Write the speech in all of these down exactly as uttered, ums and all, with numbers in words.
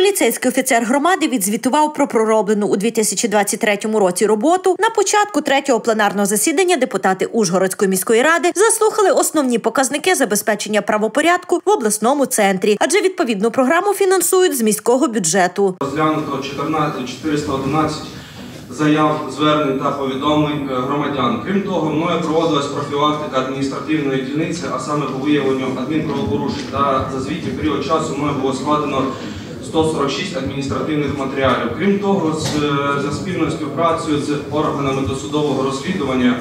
Поліцейський офіцер громади відзвітував про пророблену у дві тисячі двадцять третьому році роботу. На початку третього пленарного засідання депутати Ужгородської міської ради заслухали основні показники забезпечення правопорядку в обласному центрі, адже відповідну програму фінансують з міського бюджету. Розглянуто чотириста одинадцять заяв, звернень та повідомлень громадян. Крім того, мною проводилась профілактика адміністративної дільниці, а саме по виявленню адмінправопорушень. Та за звітний період часу мною було складено сто сорок шість адміністративних матеріалів. Крім того, за спільною співпрацею з органами досудового розслідування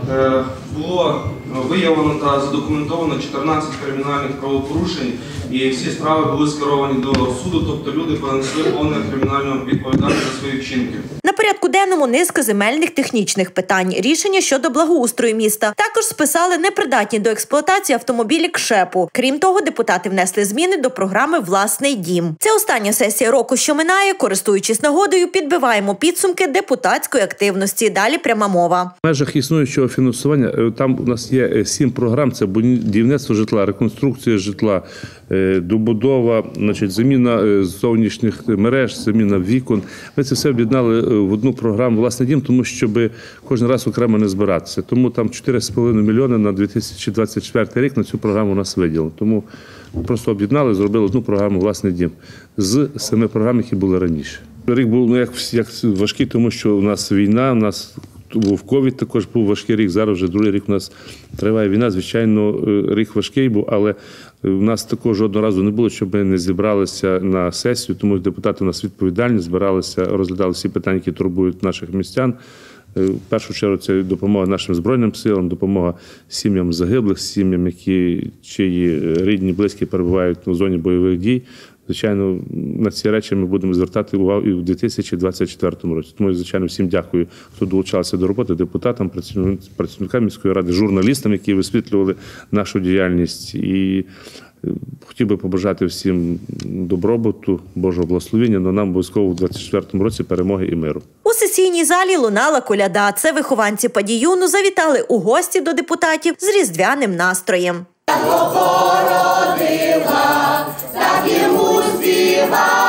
було виявлено та задокументовано чотирнадцять кримінальних правопорушень, і всі справи були скеровані до суду, тобто люди понесли повну кримінальну відповідальність за свої вчинки. На порядку денному низка земельних технічних питань, рішення щодо благоустрою міста. Також списали непридатні до експлуатації автомобілі КШЕПу. Крім того, депутати внесли зміни до програми «Власний дім». Це остання сесія року, що минає. Користуючись нагодою, підбиваємо підсумки депутатської активності. Далі пряма мова. В межах існуючого фінансування там у нас є сім програм. Це будівництво житла, реконструкція житла, добудова, значить, заміна зовнішніх мереж, заміна вікон. Ми це все об'єднали в одну програму «Власний дім», тому щоб кожен раз окремо не збиратися. Тому там чотири з половиною мільйони на дві тисячі двадцять четвертий рік на цю програму у нас виділено. Тому просто об'єднали, зробили одну програму «Власний дім» з семи програм, які були раніше. Рік був ну, як, як важкий, тому що у нас війна, у нас був ковід, також був важкий рік, зараз вже другий рік у нас триває війна. Звичайно, рік важкий був, але у нас такого жодного разу не було, щоб ми не зібралися на сесію, тому депутати у нас відповідальні, збиралися, розглядали всі питання, які турбують наших містян. В першу чергу це допомога нашим Збройним силам, допомога сім'ям загиблих, сім'ям, які чиї рідні, близькі перебувають у зоні бойових дій. Звичайно, на ці речі ми будемо звертати увагу і в дві тисячі двадцять четвертому році. Тому, звичайно, всім дякую, хто долучався до роботи, депутатам, працівникам міської ради, журналістам, які висвітлювали нашу діяльність. І хотів би побажати всім добробуту, Божого благословення, але нам обов'язково у двадцять четвертому році перемоги і миру. У сесійній залі лунала коляда. Це вихованці Падіюну завітали у гості до депутатів з різдвяним настроєм. Так йому співай.